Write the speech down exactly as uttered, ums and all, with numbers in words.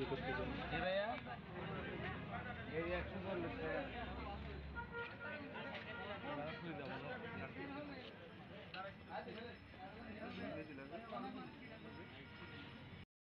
করতে চান? জি ভাইয়া, এই একশো চল্লিশ টাকা।